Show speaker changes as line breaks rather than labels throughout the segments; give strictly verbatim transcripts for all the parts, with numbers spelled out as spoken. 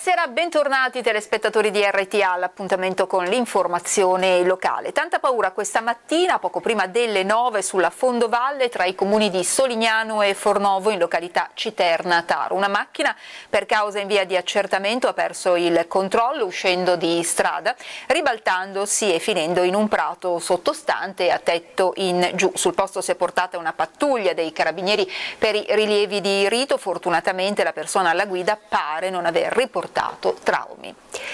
Buonasera, bentornati telespettatori di R T A all'appuntamento con l'informazione locale. Tanta paura questa mattina, poco prima delle nove, sulla fondovalle tra i comuni di Solignano e Fornovo in località Citerna Taro. Una macchina per causa in via di accertamento ha perso il controllo uscendo di strada, ribaltandosi e finendo in un prato sottostante a tetto in giù. Sul posto si è portata una pattuglia dei carabinieri per i rilievi di rito. Fortunatamente la persona alla guida pare non aver riportato portato traumi.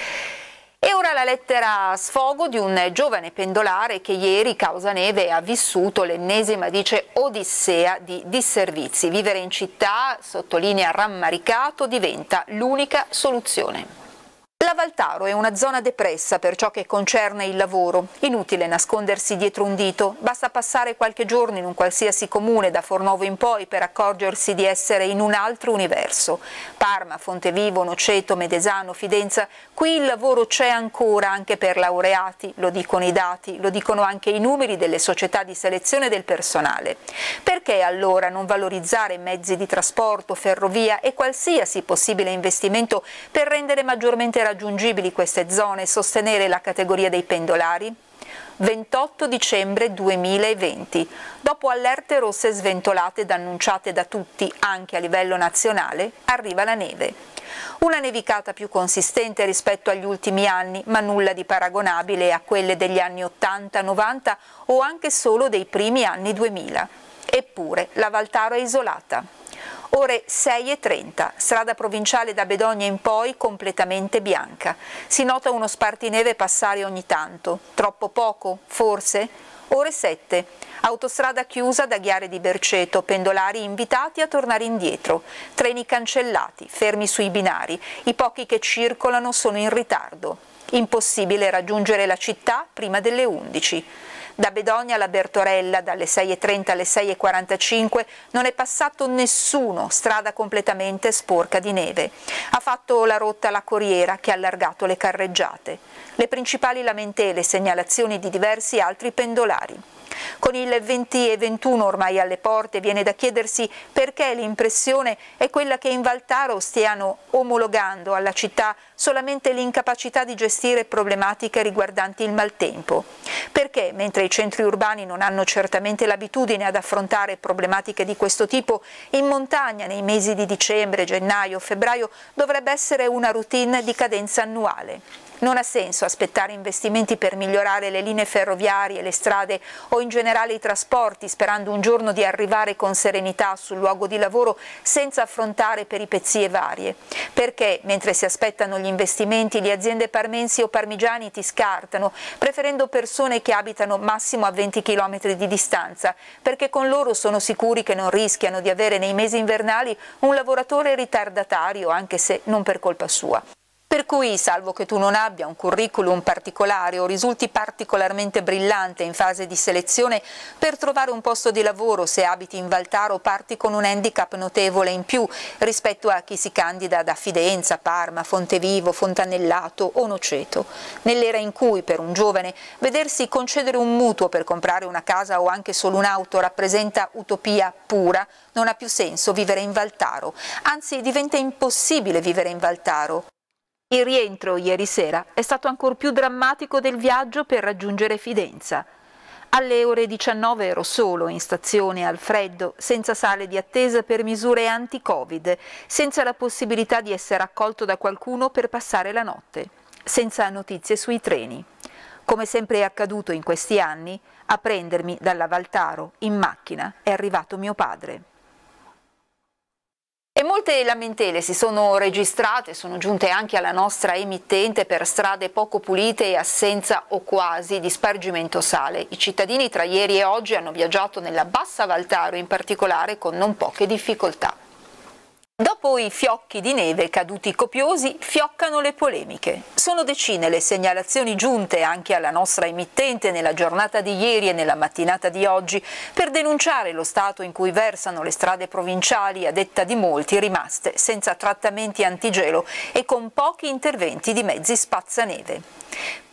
E ora la lettera a sfogo di un giovane pendolare che ieri, causa neve, ha vissuto l'ennesima, dice, odissea di disservizi. Vivere in città, sottolinea rammaricato, diventa l'unica soluzione. La Valtaro è una zona depressa per ciò che concerne il lavoro. Inutile nascondersi dietro un dito, basta passare qualche giorno in un qualsiasi comune da Fornovo in poi per accorgersi di essere in un altro universo. Parma, Fontevivo, Noceto, Medesano, Fidenza, qui il lavoro c'è ancora anche per laureati, lo dicono i dati, lo dicono anche i numeri delle società di selezione del personale. Perché allora non valorizzare mezzi di trasporto, ferrovia e qualsiasi possibile investimento per rendere maggiormente raggiungibili queste zone e sostenere la categoria dei pendolari? ventotto dicembre duemilaventi. Dopo allerte rosse sventolate ed annunciate da tutti, anche a livello nazionale, arriva la neve. Una nevicata più consistente rispetto agli ultimi anni, ma nulla di paragonabile a quelle degli anni ottanta novanta o anche solo dei primi anni duemila. Eppure la Valtaro è isolata. Ore sei e trenta, strada provinciale da Bedogna in poi completamente bianca. Si nota uno spartineve passare ogni tanto. Troppo poco, forse? Ore sette, autostrada chiusa da Ghiare di Berceto, pendolari invitati a tornare indietro. Treni cancellati, fermi sui binari. I pochi che circolano sono in ritardo. Impossibile raggiungere la città prima delle undici. Da Bedogna alla Bertorella, dalle sei e trenta alle sei e quarantacinque, non è passato nessuno, strada completamente sporca di neve. Ha fatto la rotta la Corriera, che ha allargato le carreggiate. Le principali lamentele, segnalazioni di diversi altri pendolari. Con il venti e ventuno ormai alle porte viene da chiedersi perché l'impressione è quella che in Valtaro stiano omologando alla città solamente l'incapacità di gestire problematiche riguardanti il maltempo. Perché, mentre i centri urbani non hanno certamente l'abitudine ad affrontare problematiche di questo tipo, in montagna nei mesi di dicembre, gennaio, febbraio dovrebbe essere una routine di cadenza annuale. Non ha senso aspettare investimenti per migliorare le linee ferroviarie, le strade o in generale i trasporti, sperando un giorno di arrivare con serenità sul luogo di lavoro senza affrontare peripezie varie. Perché, mentre si aspettano gli investimenti, le aziende parmensi o parmigiani ti scartano, preferendo persone che abitano massimo a venti chilometri di distanza, perché con loro sono sicuri che non rischiano di avere nei mesi invernali un lavoratore ritardatario, anche se non per colpa sua. Per cui, salvo che tu non abbia un curriculum particolare o risulti particolarmente brillante in fase di selezione, per trovare un posto di lavoro se abiti in Valtaro parti con un handicap notevole in più rispetto a chi si candida da Fidenza, Parma, Fontevivo, Fontanellato o Noceto. Nell'era in cui per un giovane vedersi concedere un mutuo per comprare una casa o anche solo un'auto rappresenta utopia pura, non ha più senso vivere in Valtaro, anzi diventa impossibile vivere in Valtaro. Il rientro ieri sera è stato ancor più drammatico del viaggio per raggiungere Fidenza. Alle ore diciannove ero solo in stazione al freddo, senza sale di attesa per misure anti-Covid, senza la possibilità di essere accolto da qualcuno per passare la notte, senza notizie sui treni. Come sempre è accaduto in questi anni, a prendermi dalla Valtaro in macchina è arrivato mio padre. E molte lamentele si sono registrate, sono giunte anche alla nostra emittente per strade poco pulite e assenza o quasi di spargimento sale. I cittadini tra ieri e oggi hanno viaggiato nella Bassa Valtaro in particolare con non poche difficoltà. Dopo i fiocchi di neve caduti copiosi, fioccano le polemiche. Sono decine le segnalazioni giunte anche alla nostra emittente nella giornata di ieri e nella mattinata di oggi per denunciare lo stato in cui versano le strade provinciali, a detta di molti rimaste senza trattamenti antigelo e con pochi interventi di mezzi spazzaneve.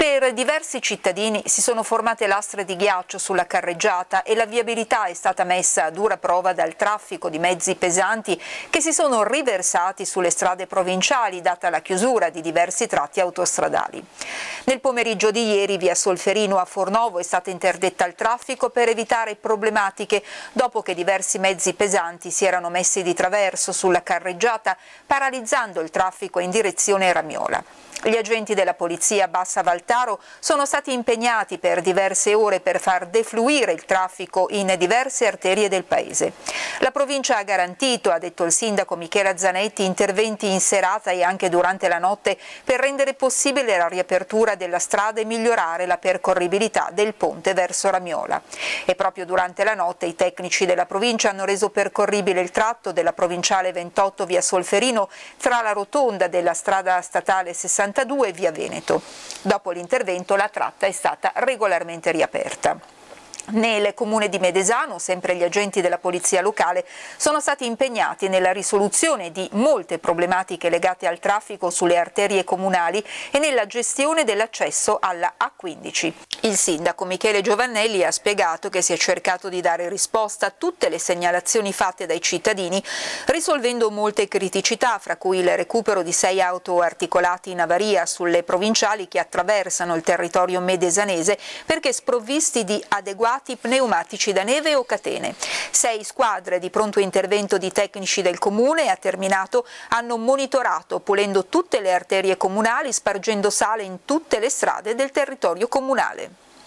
Per diversi cittadini si sono formate lastre di ghiaccio sulla carreggiata e la viabilità è stata messa a dura prova dal traffico di mezzi pesanti che si sono riversati sulle strade provinciali data la chiusura di diversi tratti autostradali. Nel pomeriggio di ieri via Solferino a Fornovo è stata interdetta al traffico per evitare problematiche dopo che diversi mezzi pesanti si erano messi di traverso sulla carreggiata paralizzando il traffico in direzione Ramiola. Gli agenti della polizia Bassa Valtaro sono stati impegnati per diverse ore per far defluire il traffico in diverse arterie del paese. La provincia ha garantito, ha detto il sindaco Michela Zanetti, interventi in serata e anche durante la notte per rendere possibile la riapertura della strada e migliorare la percorribilità del ponte verso Ramiola. E proprio durante la notte i tecnici della provincia hanno reso percorribile il tratto della provinciale ventotto via Solferino tra la rotonda della strada statale sessantadue e via Veneto. Dopo l'intervento la tratta è stata regolarmente riaperta. Nel comune di Medesano, sempre gli agenti della polizia locale sono stati impegnati nella risoluzione di molte problematiche legate al traffico sulle arterie comunali e nella gestione dell'accesso alla A quindici. Il sindaco Michele Giovannelli ha spiegato che si è cercato di dare risposta a tutte le segnalazioni fatte dai cittadini, risolvendo molte criticità, fra cui il recupero di sei auto articolati in avaria sulle provinciali che attraversano il territorio medesanese perché sprovvisti di adeguati pneumatici da neve o catene. Sei squadre di pronto intervento di tecnici del comune, a Terminato, hanno monitorato pulendo tutte le arterie comunali, spargendo sale in tutte le strade del territorio comunale.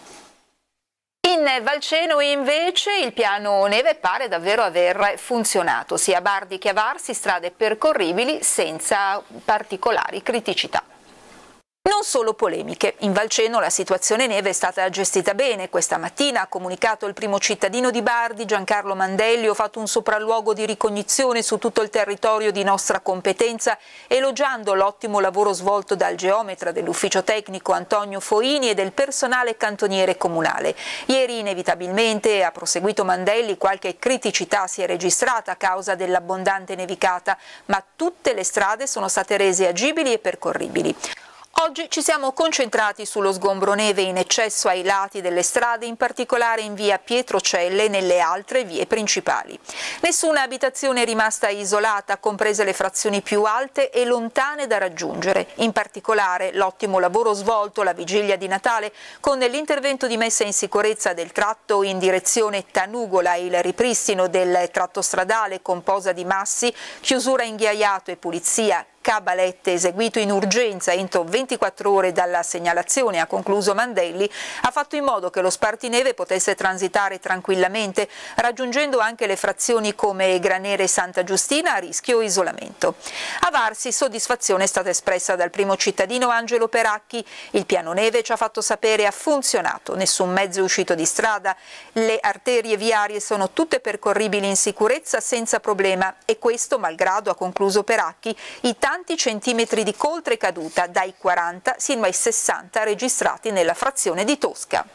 In Valceno invece il piano neve pare davvero aver funzionato, sia a Bardi che a Varsi, strade percorribili senza particolari criticità. Non solo polemiche. In Valceno la situazione neve è stata gestita bene. Questa mattina ha comunicato il primo cittadino di Bardi, Giancarlo Mandelli: ho fatto un sopralluogo di ricognizione su tutto il territorio di nostra competenza, elogiando l'ottimo lavoro svolto dal geometra dell'ufficio tecnico Antonio Foini e del personale cantoniere comunale. Ieri inevitabilmente, ha proseguito Mandelli, qualche criticità si è registrata a causa dell'abbondante nevicata, ma tutte le strade sono state rese agibili e percorribili. Oggi ci siamo concentrati sullo sgombro neve in eccesso ai lati delle strade, in particolare in via Pietrocelle e nelle altre vie principali. Nessuna abitazione è rimasta isolata, comprese le frazioni più alte e lontane da raggiungere. In particolare l'ottimo lavoro svolto la vigilia di Natale con l'intervento di messa in sicurezza del tratto in direzione Tanugola e il ripristino del tratto stradale con posa di massi, chiusura in ghiaiato e pulizia cabalette eseguito in urgenza entro ventiquattro ore dalla segnalazione, ha concluso Mandelli, ha fatto in modo che lo spartineve potesse transitare tranquillamente, raggiungendo anche le frazioni come Granere e Santa Giustina a rischio isolamento. A Varsi soddisfazione è stata espressa dal primo cittadino Angelo Peracchi: il piano neve, ci ha fatto sapere, ha funzionato, nessun mezzo è uscito di strada, le arterie viarie sono tutte percorribili in sicurezza senza problema e questo malgrado, ha concluso Peracchi, i tanti centimetri di coltre caduta dai quaranta sino ai sessanta registrati nella frazione di Tosca.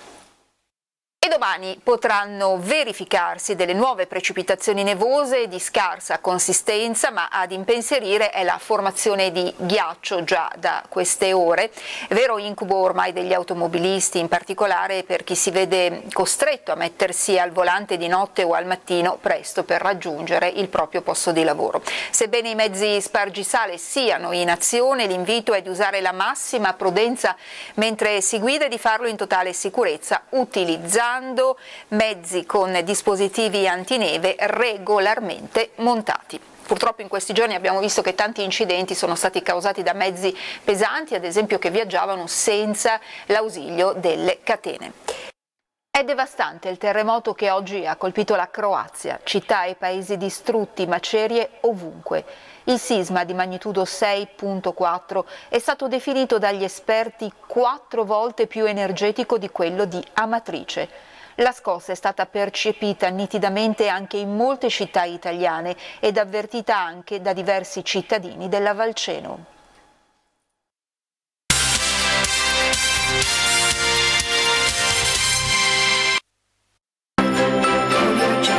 E domani potranno verificarsi delle nuove precipitazioni nevose di scarsa consistenza, ma ad impensierire è la formazione di ghiaccio già da queste ore, vero incubo ormai degli automobilisti, in particolare per chi si vede costretto a mettersi al volante di notte o al mattino presto per raggiungere il proprio posto di lavoro. Sebbene i mezzi spargisale siano in azione, l'invito è di usare la massima prudenza mentre si guida e di farlo in totale sicurezza, utilizzando mezzi con dispositivi antineve regolarmente montati. Purtroppo in questi giorni abbiamo visto che tanti incidenti sono stati causati da mezzi pesanti, ad esempio che viaggiavano senza l'ausilio delle catene. È devastante il terremoto che oggi ha colpito la Croazia, città e paesi distrutti, macerie ovunque. Il sisma di magnitudo sei virgola quattro è stato definito dagli esperti quattro volte più energetico di quello di Amatrice. La scossa è stata percepita nitidamente anche in molte città italiane ed avvertita anche da diversi cittadini della Valceno.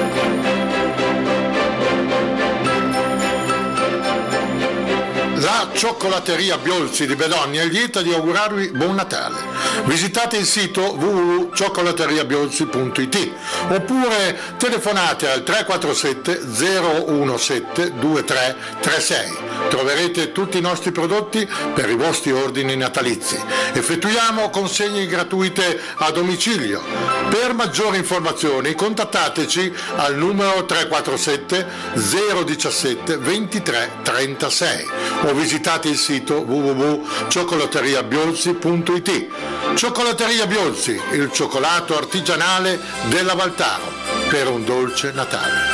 La Cioccolatteria Biolsi di Bedogna è lieta di augurarvi buon Natale. Visitate il sito w w w punto cioccolatteria biolsi punto i t oppure telefonate al tre quattro sette zero uno sette due tre tre sei. Troverete tutti i nostri prodotti per i vostri ordini natalizi. Effettuiamo consegne gratuite a domicilio. Per maggiori informazioni contattateci al numero tre quattro sette zero uno sette due tre tre sei o visitate il sito w w w punto cioccolatteria biolsi punto i t. Cioccolatteria Biolsi, il cioccolato artigianale della Valtaro, per un dolce Natale.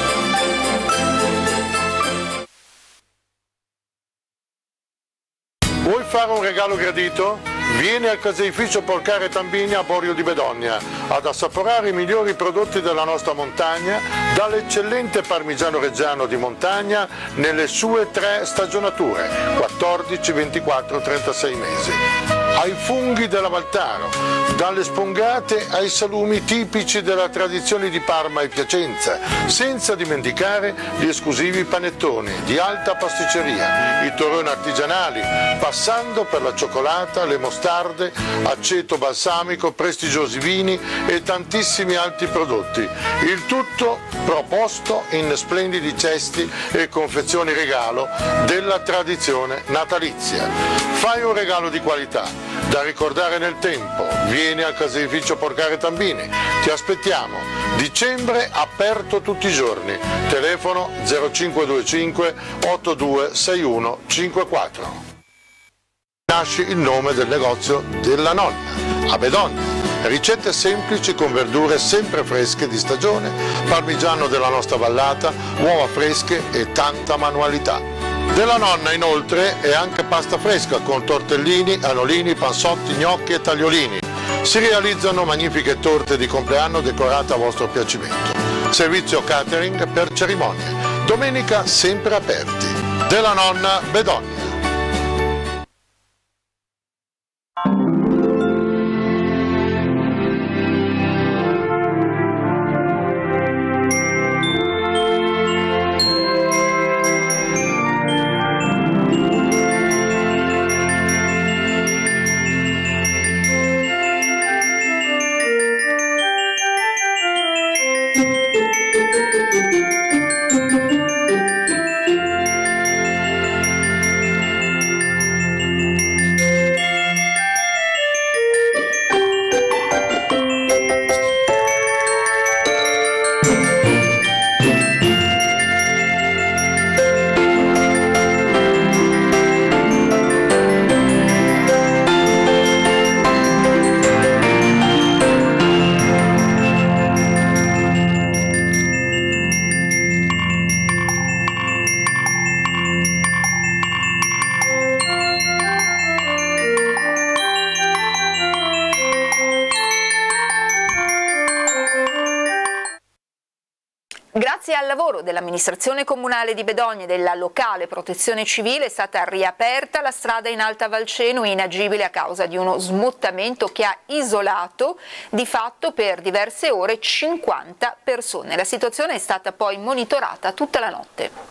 Vuoi fare un regalo gradito? Vieni al caseificio Porcare Tambini a Borio di Bedogna ad assaporare i migliori prodotti della nostra montagna, dall'eccellente parmigiano reggiano di montagna nelle sue tre stagionature, quattordici, ventiquattro, trentasei mesi. Ai funghi della Valtaro, dalle spongate ai salumi tipici della tradizione di Parma e Piacenza, senza dimenticare gli esclusivi panettoni di alta pasticceria, i torroni artigianali, passando per la cioccolata, le mostarde, aceto balsamico, prestigiosi vini e tantissimi altri prodotti. Il tutto proposto in splendidi cesti e confezioni regalo della tradizione natalizia. Fai un regalo di qualità da ricordare nel tempo. Vieni al caseificio Porcare Tambini, ti aspettiamo. Dicembre aperto tutti i giorni, telefono zero cinque due cinque otto due sei uno cinque quattro. Nasce il nome del negozio della nonna, a Bedogna. Ricette semplici con verdure sempre fresche di stagione, parmigiano della nostra vallata, uova fresche e tanta manualità. Della nonna inoltre è anche pasta fresca con tortellini, anolini, panzotti, gnocchi e tagliolini. Si realizzano magnifiche torte di compleanno decorate a vostro piacimento. Servizio catering per cerimonie. Domenica sempre aperti. Della nonna Bedogna.
Grazie al lavoro dell'amministrazione comunale di Bedogna e della locale protezione civile è stata riaperta la strada in Alta Valceno, inagibile a causa di uno smottamento che ha isolato di fatto per diverse ore cinquanta persone. La situazione è stata poi monitorata tutta la notte.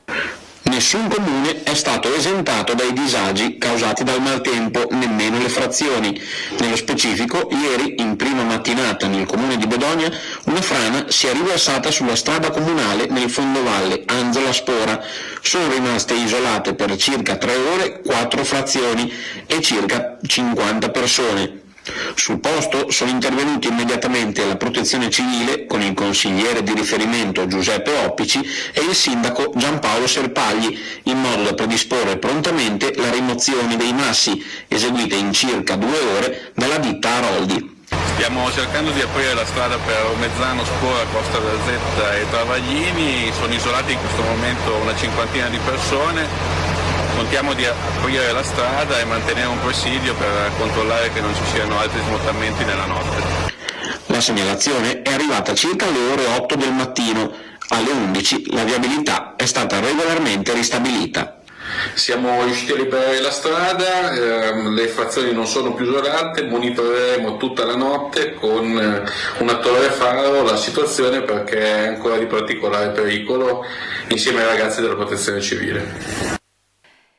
Nessun comune è stato esentato dai disagi causati dal maltempo, nemmeno le frazioni. Nello specifico, ieri, in prima mattinata nel comune di Bedogna, una frana si è riversata sulla strada comunale nel fondovalle Anzola Spora. Sono rimaste isolate per circa tre ore quattro frazioni e circa cinquanta persone. Sul posto sono intervenuti immediatamente la protezione civile con il consigliere di riferimento Giuseppe Oppici e il sindaco Giampaolo Serpagli, in modo da predisporre prontamente la rimozione dei massi, eseguite in circa due ore dalla ditta Aroldi.
Stiamo cercando di aprire la strada per Mezzano, Spora, Costa d'Azzetta e Travaglini. Sono isolati in questo momento una cinquantina di persone. Contiamo di aprire la strada e mantenere un presidio per controllare che non ci siano altri smottamenti nella notte.
La segnalazione è arrivata circa alle ore otto del mattino. Alle undici la viabilità è stata regolarmente ristabilita.
Siamo riusciti a liberare la strada, ehm, le frazioni non sono più isolate, monitoreremo tutta la notte con eh, una torre faro la situazione perché è ancora di particolare pericolo insieme ai ragazzi della protezione civile.
Ed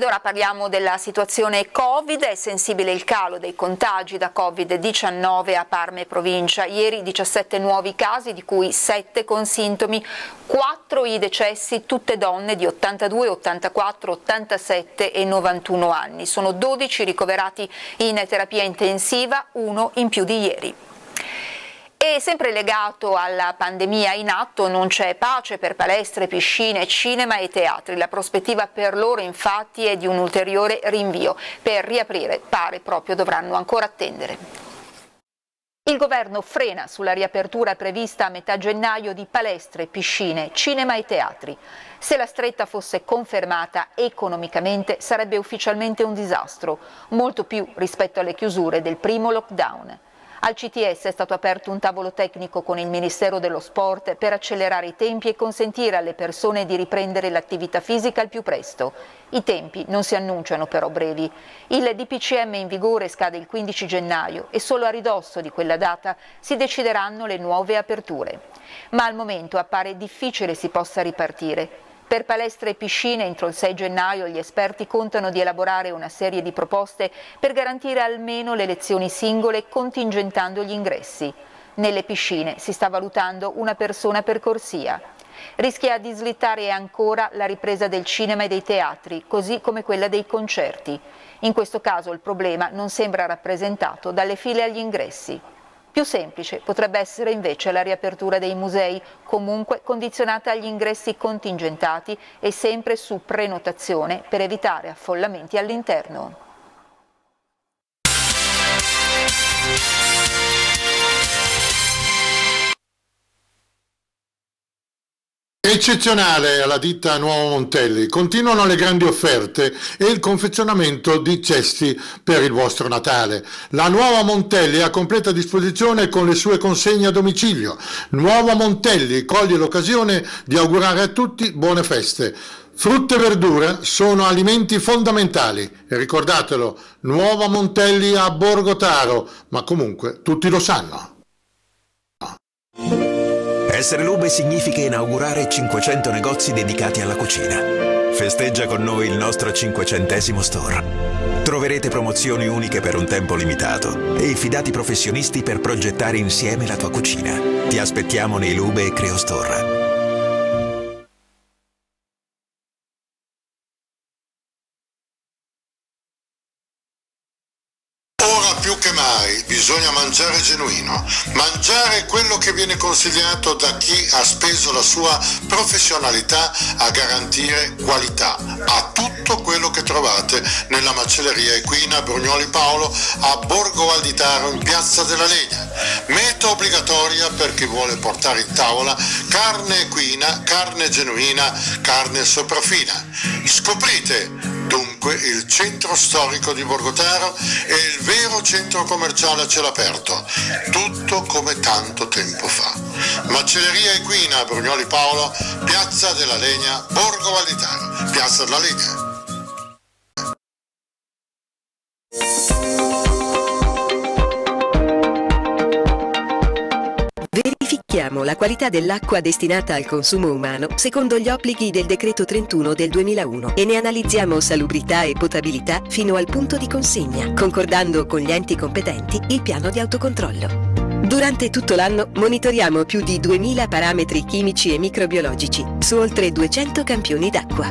Ed ora parliamo della situazione Covid. È sensibile il calo dei contagi da Covid diciannove a Parma e provincia. Ieri diciassette nuovi casi, di cui sette con sintomi, quattro i decessi, tutte donne di ottantadue, ottantaquattro, ottantasette e novantuno anni. Sono dodici ricoverati in terapia intensiva, uno in più di ieri. E sempre legato alla pandemia in atto, non c'è pace per palestre, piscine, cinema e teatri. La prospettiva per loro infatti è di un ulteriore rinvio. Per riaprire pare proprio dovranno ancora attendere. Il governo frena sulla riapertura prevista a metà gennaio di palestre, piscine, cinema e teatri. Se la stretta fosse confermata economicamente sarebbe ufficialmente un disastro, molto più rispetto alle chiusure del primo lockdown. Al C T S è stato aperto un tavolo tecnico con il Ministero dello Sport per accelerare i tempi e consentire alle persone di riprendere l'attività fisica al più presto. I tempi non si annunciano però brevi. Il D P C M in vigore scade il quindici gennaio e solo a ridosso di quella data si decideranno le nuove aperture. Ma al momento appare difficile si possa ripartire. Per palestre e piscine entro il sei gennaio gli esperti contano di elaborare una serie di proposte per garantire almeno le lezioni singole contingentando gli ingressi. Nelle piscine si sta valutando una persona per corsia. Rischia di slittare ancora la ripresa del cinema e dei teatri, così come quella dei concerti. In questo caso il problema non sembra rappresentato dalle file agli ingressi. Più semplice potrebbe essere invece la riapertura dei musei, comunque condizionata agli ingressi contingentati e sempre su prenotazione per evitare affollamenti all'interno.
Eccezionale alla ditta Nuovo Montelli, continuano le grandi offerte e il confezionamento di cesti per il vostro Natale. La Nuova Montelli è a completa disposizione con le sue consegne a domicilio. Nuova Montelli coglie l'occasione di augurare a tutti buone feste. Frutta e verdura sono alimenti fondamentali e ricordatelo, Nuova Montelli a Borgotaro, ma comunque tutti lo sanno.
Essere Lube significa inaugurare cinquecento negozi dedicati alla cucina. Festeggia con noi il nostro cinquecentesimo store. Troverete promozioni uniche per un tempo limitato e i fidati professionisti per progettare insieme la tua cucina. Ti aspettiamo nei Lube e Creo Store.
Più che mai bisogna mangiare genuino, mangiare quello che viene consigliato da chi ha speso la sua professionalità a garantire qualità a tutto quello che trovate nella macelleria equina Brugnoli Paolo a Borgo Valditaro in Piazza della Legna. Meta obbligatoria per chi vuole portare in tavola carne equina, carne genuina, carne sopraffina. Scoprite dunque il centro storico di Borgotaro e il vero centro commerciale a cielo aperto, tutto come tanto tempo fa. Macelleria Equina, Brugnoli Paolo, Piazza della Legna, Borgo Valditaro, Piazza della Legna.
Verifichiamo la qualità dell'acqua destinata al consumo umano secondo gli obblighi del decreto trentuno del duemilauno e ne analizziamo salubrità e potabilità fino al punto di consegna, concordando con gli enti competenti il piano di autocontrollo. Durante tutto l'anno monitoriamo più di duemila parametri chimici e microbiologici su oltre duecento campioni d'acqua.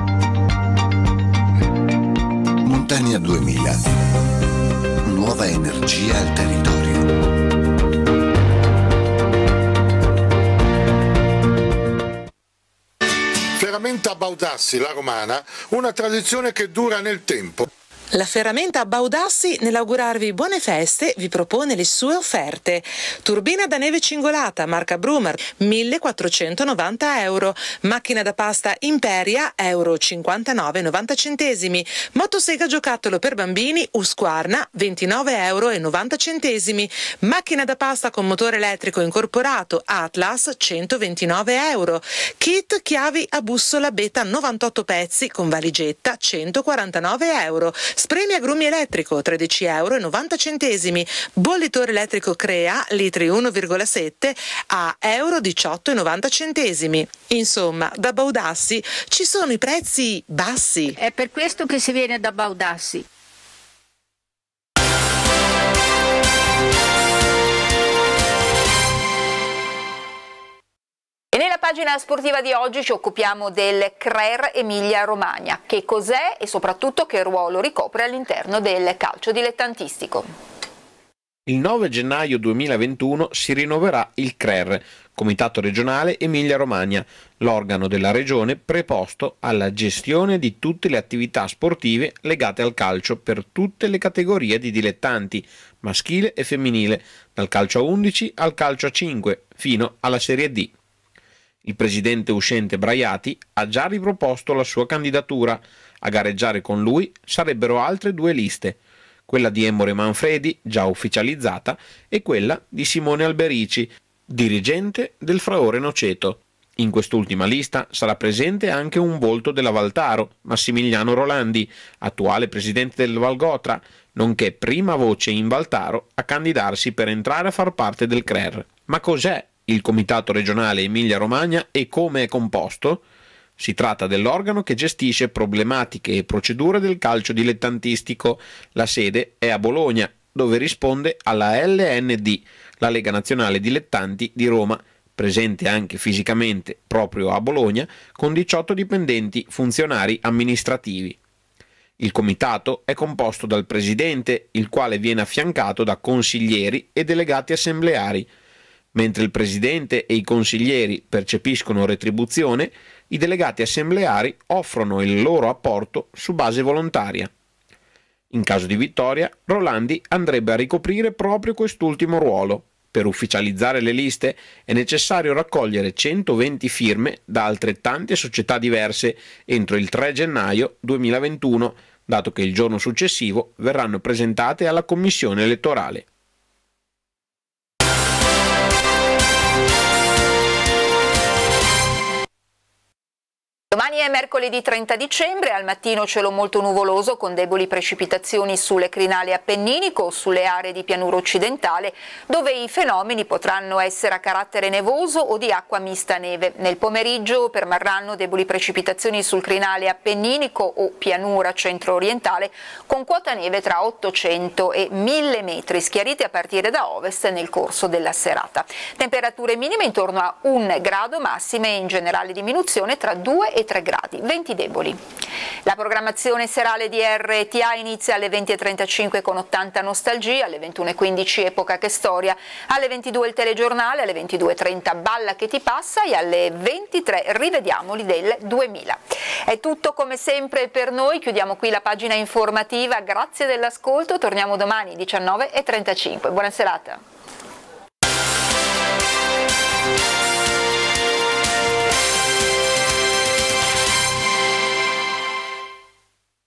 Montania duemila. Nuova energia al territorio.
Ferramenta Baudassi, la romana, una tradizione che dura nel tempo.
La Ferramenta Baudassi, nell'augurarvi buone feste, vi propone le sue offerte. Turbina da neve cingolata, marca Brumer, millequattrocentonovanta euro. Macchina da pasta Imperia, euro cinquantanove e novanta centesimi. Motosega giocattolo per bambini, Husqvarna, ventinove euro e novanta centesimi. Macchina da pasta con motore elettrico incorporato, Atlas, centoventinove euro. Kit chiavi a bussola Beta novantotto pezzi con valigetta, centoquarantanove euro. Spremi agrumi elettrico tredici euro e novanta centesimi. Bollitore elettrico Crea litri uno virgola sette a euro diciotto e novanta centesimi. Insomma, da Baudassi ci sono i prezzi bassi.
È per questo che si viene da Baudassi.
E nella pagina sportiva di oggi ci occupiamo del C R E R Emilia Romagna. Che cos'è e soprattutto che ruolo ricopre all'interno del calcio dilettantistico.
Il nove gennaio duemilaventuno si rinnoverà il C R E R, Comitato Regionale Emilia Romagna, l'organo della regione preposto alla gestione di tutte le attività sportive legate al calcio per tutte le categorie di dilettanti, maschile e femminile, dal calcio a undici al calcio a cinque, fino alla Serie D. Il presidente uscente Braiati ha già riproposto la sua candidatura. A gareggiare con lui sarebbero altre due liste, quella di Emmore Manfredi, già ufficializzata, e quella di Simone Alberici, dirigente del Fraore Noceto. In quest'ultima lista sarà presente anche un volto della Valtaro, Massimiliano Rolandi, attuale presidente del Valgotra, nonché prima voce in Valtaro a candidarsi per entrare a far parte del C R E R. Ma cos'è il Comitato Regionale Emilia Romagna e come è composto? Si tratta dell'organo che gestisce problematiche e procedure del calcio dilettantistico. La sede è a Bologna, dove risponde alla L N D, la Lega Nazionale Dilettanti di Roma, presente anche fisicamente proprio a Bologna, con diciotto dipendenti funzionari amministrativi. Il comitato è composto dal presidente, il quale viene affiancato da consiglieri e delegati assembleari. Mentre il presidente e i consiglieri percepiscono retribuzione, i delegati assembleari offrono il loro apporto su base volontaria. In caso di vittoria, Rolandi andrebbe a ricoprire proprio quest'ultimo ruolo. Per ufficializzare le liste è necessario raccogliere centoventi firme da altrettante società diverse entro il tre gennaio duemilaventuno, dato che il giorno successivo verranno presentate alla commissione elettorale.
Domani è mercoledì trenta dicembre, al mattino cielo molto nuvoloso con deboli precipitazioni sulle crinali appenninico o sulle aree di pianura occidentale, dove i fenomeni potranno essere a carattere nevoso o di acqua mista neve. Nel pomeriggio permarranno deboli precipitazioni sul crinale appenninico o pianura centro-orientale con quota neve tra ottocento e mille metri, schiarite a partire da ovest nel corso della serata. Temperature minime intorno a un grado, massime in generale diminuzione tra due e tre gradi, venti deboli. La programmazione serale di R T A inizia alle venti e trentacinque con ottanta Nostalgia, alle ventuno e quindici Epoca che storia, alle ventidue il telegiornale, alle ventidue e trenta Balla che ti passa e alle ventitré Rivediamoli del duemila. È tutto come sempre per noi, chiudiamo qui la pagina informativa, grazie dell'ascolto, torniamo domani diciannove e trentacinque. Buona serata.